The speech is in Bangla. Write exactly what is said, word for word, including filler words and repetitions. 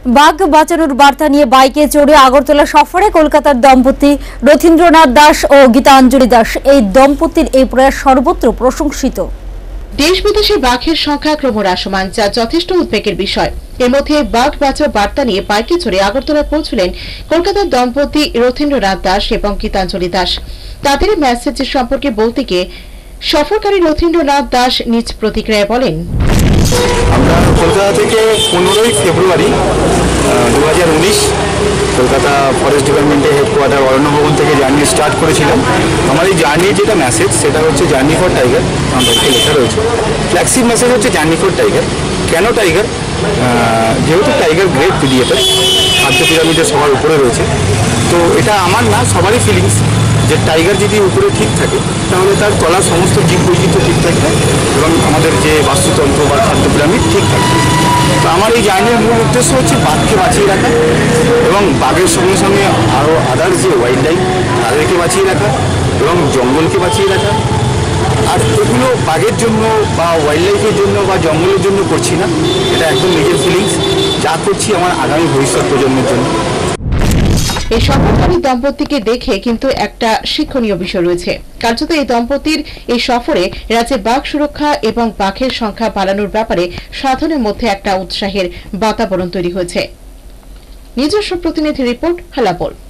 বাঘ বাঁচানোর বার্তা নিয়ে বাইকে চড়ে আগরতলা সফরে কলকাতার দম্পতি রথীন্দ্রনাথ দাস ও গীতাঞ্জলি দাস। এই দম্পতির এই প্রয়াস সর্বত্র প্রশংসিত। দেশ বিদেশে বাঘের সংখ্যা ক্রমহ্রাসমান, যা যথেষ্ট উদ্বেগের বিষয়। এর মধ্যে বাঘ বাঁচাও বার্তা নিয়ে বাইকে চড়ে আগরতলা পৌঁছলেন কলকাতার দম্পতি রথীন্দ্রনাথ দাস এবং গীতাঞ্জলি দাস। তাদের মেসেজ সম্পর্কে বলতে গিয়ে সফরকারী রথীন্দ্রনাথ দাস নিজ প্রতিক্রিয়ায় বলেন, আমরা কলকাতা থেকে পনেরোই ফেব্রুয়ারি দু হাজার উনিশ কলকাতা ফরেস্ট ডিপার্টমেন্টের হেডকোয়ার্টার অরণ্য ভবন থেকে জার্নি স্টার্ট করেছিলাম। আমার এই জার্নির যেটা মেসেজ সেটা হচ্ছে জার্নি ফর টাইগার। আমাদেরকে লেখা রয়েছে ফ্ল্যাগশিপ মেসেজ হচ্ছে জার্নি ফর টাইগার। কেন টাইগার? যেহেতু টাইগার গ্রেট পিডিএফের খাদ্য পিরামিডের সবার উপরে রয়েছে, তো এটা আমার না সবারই ফিলিংস যে টাইগার যদি উপরে ঠিক থাকে তাহলে তার তলার সমস্ত জীব বৈচিত্র্য ঠিক থাকবে এবং আমাদের যে বাস্তুতন্ত্র বা খাদ্য পিরামিড ঠিক থাকবে। তো আমার এই জার্নির মূল উদ্দেশ্য হচ্ছে বাঘকে বাঁচিয়ে রাখা এবং বাঘের সঙ্গে সঙ্গে আরও আদার্স যে ওয়াইল্ড লাইফ তাদেরকে বাঁচিয়ে রাখা এবং জঙ্গলকে বাঁচিয়ে রাখা। আর এগুলো বাঘের জন্য বা ওয়াইল্ড লাইফের জন্য বা জঙ্গলের জন্য করছি না, এটা একদম নিজের ফিলিংস, যা করছি আমার আগামী ভবিষ্যৎ প্রজন্মের জন্য। এই সফরকারী দম্পতিকে দেখে কিন্তু একটা শিক্ষণীয় বিষয় রয়েছে। কার্যত এই দম্পতির এই সফরে রাজ্যে বাঘ সুরক্ষা এবং বাঘের সংখ্যা বাড়ানোর ব্যাপারে সাধারণের মধ্যে একটা উৎসাহের বাতাবরণ তৈরি হয়েছে। নিজস্ব প্রতিনিধি রিপোর্ট, হালাপোল।